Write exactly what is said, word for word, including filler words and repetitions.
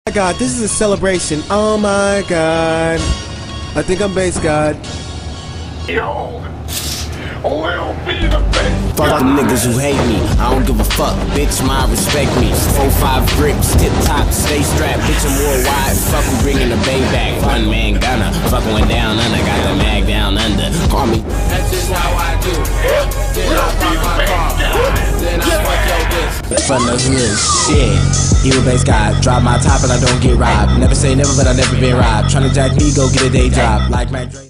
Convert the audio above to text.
my God, this is a celebration. Oh my God. I think I'm BaseGOD. Yo, Lil B the best. Fuck them niggas who hate me, I don't give a fuck, bitch, my respect me. Four, five grips, tip top, stay strapped, bitch, I'm worldwide. Fuck, we bringing the bay back. One man gunner, fuck went down under, got the mag down under. Call me. That's just how I do. Then I pop my car. Then I fuck your bitch. From the hood, shit. You a BaseGOD, drop my top and I don't get robbed. Never say never, but I never been robbed. Tryna jack me, go get a day job. Like Mac Dre.